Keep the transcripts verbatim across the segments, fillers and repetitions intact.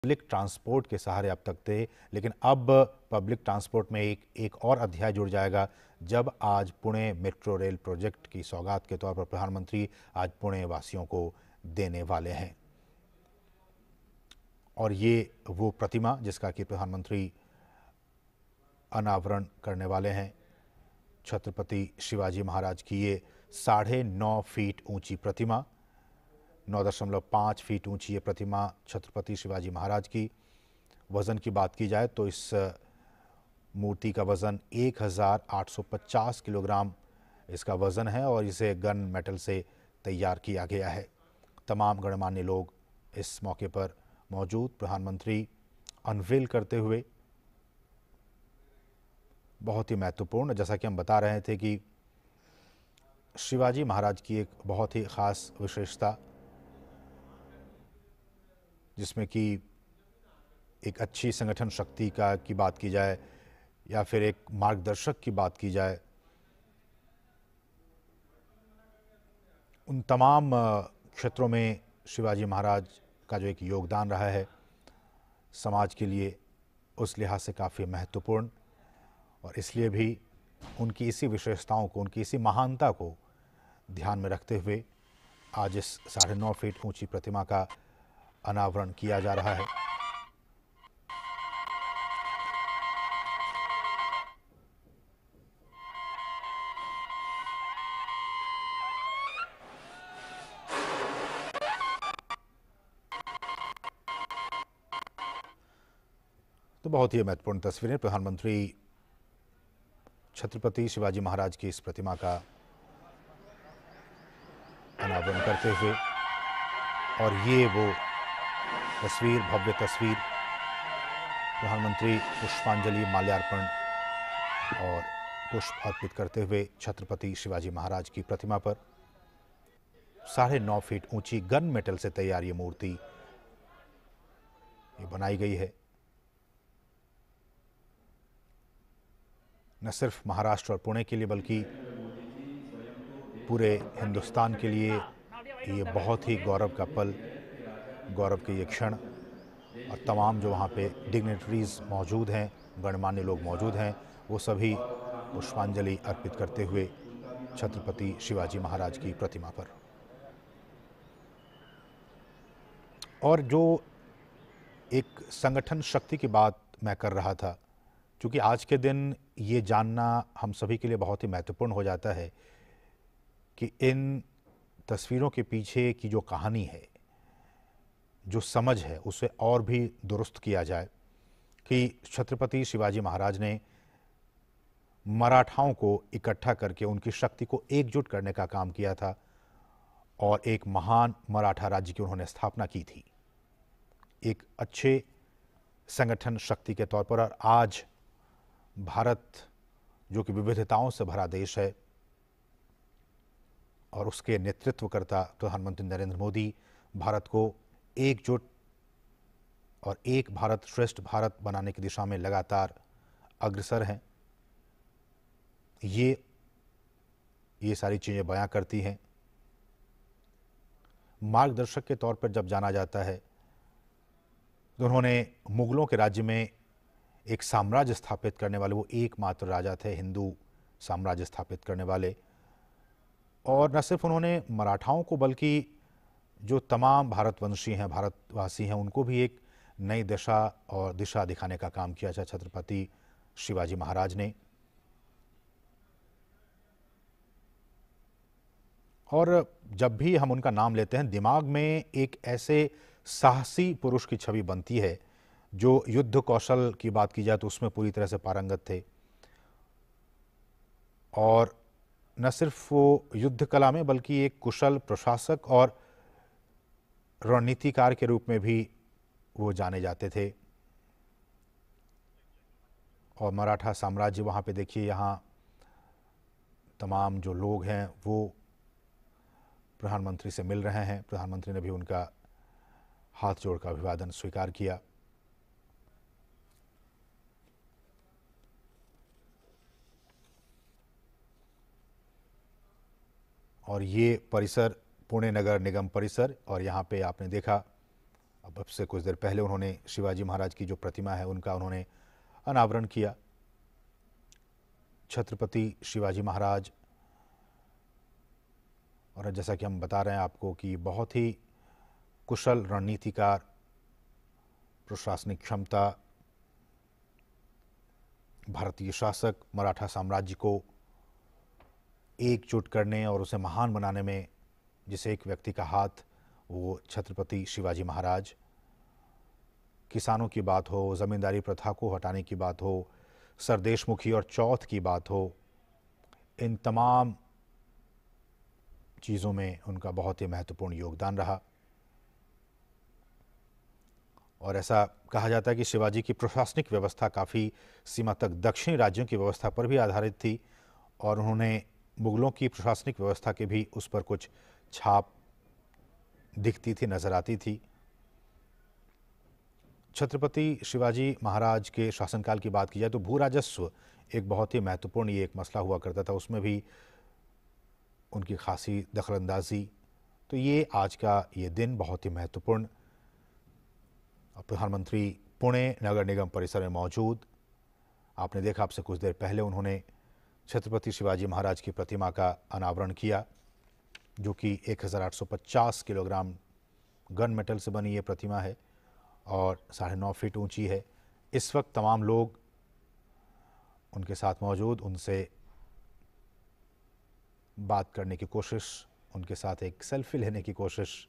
Public transport के सहारे अब तक थे, लेकिन अब पब्लिक ट्रांसपोर्ट में एक एक और अध्याय जुड़ जाएगा जब आज पुणे मेट्रो रेल प्रोजेक्ट की सौगात के तौर पर प्रधानमंत्री आज पुणे वासियों को देने वाले हैं। और ये वो प्रतिमा जिसका कि प्रधानमंत्री अनावरण करने वाले हैं, छत्रपति शिवाजी महाराज की ये साढ़े नौ फीट ऊंची प्रतिमा, नौ दशमलव पाँच फीट ऊंची ये प्रतिमा छत्रपति शिवाजी महाराज की। वज़न की बात की जाए तो इस मूर्ति का वज़न एक हज़ार आठ सौ पचास किलोग्राम इसका वज़न है और इसे गन मेटल से तैयार किया गया है। तमाम गणमान्य लोग इस मौके पर मौजूद। प्रधानमंत्री अनवेल करते हुए बहुत ही महत्वपूर्ण, जैसा कि हम बता रहे थे कि शिवाजी महाराज की एक बहुत ही ख़ास विशेषता, जिसमें कि एक अच्छी संगठन शक्ति का की बात की जाए या फिर एक मार्गदर्शक की बात की जाए, उन तमाम क्षेत्रों में शिवाजी महाराज का जो एक योगदान रहा है समाज के लिए, उस लिहाज से काफ़ी महत्वपूर्ण, और इसलिए भी उनकी इसी विशेषताओं को, उनकी इसी महानता को ध्यान में रखते हुए आज इस साढ़े नौ फीट ऊंची प्रतिमा का अनावरण किया जा रहा है। तो बहुत ही महत्वपूर्ण तस्वीरें, प्रधानमंत्री छत्रपति शिवाजी महाराज की इस प्रतिमा का अनावरण करते हुए, और ये वो तस्वीर, भव्य तस्वीर, प्रधानमंत्री पुष्पांजलि, माल्यार्पण और पुष्प अर्पित करते हुए छत्रपति शिवाजी महाराज की प्रतिमा पर साढ़े नौ फीट ऊंची गन मेटल से तैयार ये मूर्ति ये बनाई गई है। न सिर्फ महाराष्ट्र और पुणे के लिए बल्कि पूरे हिंदुस्तान के लिए ये बहुत ही गौरव का पल, गौरव के ये क्षण, और तमाम जो वहाँ पे डिग्नेटरीज मौजूद हैं, गणमान्य लोग मौजूद हैं, वो सभी पुष्पांजलि अर्पित करते हुए छत्रपति शिवाजी महाराज की प्रतिमा पर। और जो एक संगठन शक्ति की बात मैं कर रहा था, क्योंकि आज के दिन ये जानना हम सभी के लिए बहुत ही महत्वपूर्ण हो जाता है कि इन तस्वीरों के पीछे की जो कहानी है, जो समझ है, उसे और भी दुरुस्त किया जाए कि छत्रपति शिवाजी महाराज ने मराठाओं को इकट्ठा करके उनकी शक्ति को एकजुट करने का काम किया था और एक महान मराठा राज्य की उन्होंने स्थापना की थी, एक अच्छे संगठन शक्ति के तौर पर। और आज भारत जो कि विविधताओं से भरा देश है और उसके नेतृत्व करता प्रधानमंत्री नरेंद्र मोदी भारत को एकजुट और एक भारत श्रेष्ठ भारत बनाने की दिशा में लगातार अग्रसर हैं। ये ये सारी चीज़ें बयां करती हैं। मार्गदर्शक के तौर पर जब जाना जाता है तो उन्होंने मुगलों के राज्य में एक साम्राज्य स्थापित करने वाले वो एकमात्र राजा थे, हिंदू साम्राज्य स्थापित करने वाले। और न सिर्फ उन्होंने मराठाओं को बल्कि जो तमाम भारतवंशी हैं, भारतवासी हैं, उनको भी एक नई दिशा और दिशा दिखाने का काम किया था छत्रपति शिवाजी महाराज ने। और जब भी हम उनका नाम लेते हैं, दिमाग में एक ऐसे साहसी पुरुष की छवि बनती है जो युद्ध कौशल की बात की जाए तो उसमें पूरी तरह से पारंगत थे, और न सिर्फ वो युद्ध कला में बल्कि एक कुशल प्रशासक और रणनीतिकार के रूप में भी वो जाने जाते थे। और मराठा साम्राज्य, वहाँ पे देखिए, यहाँ तमाम जो लोग हैं वो प्रधानमंत्री से मिल रहे हैं। प्रधानमंत्री ने भी उनका हाथ जोड़कर अभिवादन स्वीकार किया। और ये परिसर पुणे नगर निगम परिसर, और यहाँ पे आपने देखा अब अब से कुछ देर पहले उन्होंने शिवाजी महाराज की जो प्रतिमा है उनका उन्होंने अनावरण किया। छत्रपति शिवाजी महाराज, और जैसा कि हम बता रहे हैं आपको कि बहुत ही कुशल रणनीतिकार, प्रशासनिक क्षमता, भारतीय शासक मराठा साम्राज्य को एकजुट करने और उसे महान बनाने में जिसे एक व्यक्ति का हाथ, वो छत्रपति शिवाजी महाराज। किसानों की बात हो, ज़मींदारी प्रथा को हटाने की बात हो, सरदेशमुखी और चौथ की बात हो, इन तमाम चीज़ों में उनका बहुत ही महत्वपूर्ण योगदान रहा। और ऐसा कहा जाता है कि शिवाजी की प्रशासनिक व्यवस्था काफ़ी सीमा तक दक्षिणी राज्यों की व्यवस्था पर भी आधारित थी और उन्होंने मुगलों की प्रशासनिक व्यवस्था के भी उस पर कुछ छाप दिखती थी, नज़र आती थी। छत्रपति शिवाजी महाराज के शासनकाल की बात की जाए तो भू राजस्व एक बहुत ही महत्वपूर्ण ये एक मसला हुआ करता था, उसमें भी उनकी खासी दखलंदाजी। तो ये आज का ये दिन बहुत ही महत्वपूर्ण। प्रधानमंत्री पुणे नगर निगम परिसर में मौजूद, आपने देखा आपसे कुछ देर पहले उन्होंने छत्रपति शिवाजी महाराज की प्रतिमा का अनावरण किया, जो कि एक हज़ार आठ सौ पचास किलोग्राम गन मेटल से बनी ये प्रतिमा है और साढ़े नौ फीट ऊंची है। इस वक्त तमाम लोग उनके साथ मौजूद, उनसे बात करने की कोशिश, उनके साथ एक सेल्फी लेने की कोशिश।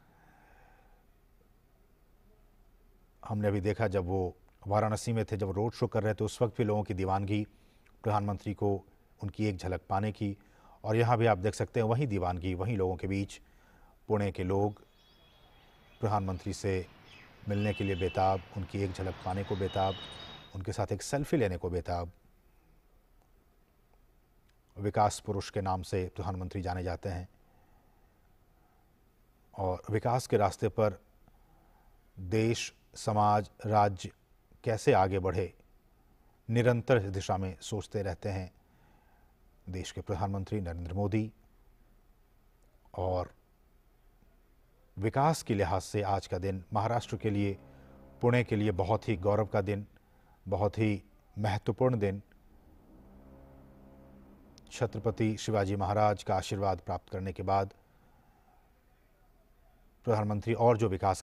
हमने अभी देखा जब वो वाराणसी में थे, जब रोड शो कर रहे थे, उस वक्त भी लोगों की दीवानगी प्रधानमंत्री को उनकी एक झलक पाने की। और यहाँ भी आप देख सकते हैं वहीं दीवानगी, वहीं लोगों के बीच पुणे के लोग प्रधानमंत्री से मिलने के लिए बेताब, उनकी एक झलक पाने को बेताब, उनके साथ एक सेल्फी लेने को बेताब। विकास पुरुष के नाम से प्रधानमंत्री जाने जाते हैं और विकास के रास्ते पर देश, समाज, राज्य कैसे आगे बढ़े, निरंतर इस दिशा में सोचते रहते हैं देश के प्रधानमंत्री नरेंद्र मोदी। और विकास के लिहाज से आज का दिन महाराष्ट्र के लिए, पुणे के लिए बहुत ही गौरव का दिन, बहुत ही महत्वपूर्ण दिन। छत्रपति शिवाजी महाराज का आशीर्वाद प्राप्त करने के बाद प्रधानमंत्री और जो विकास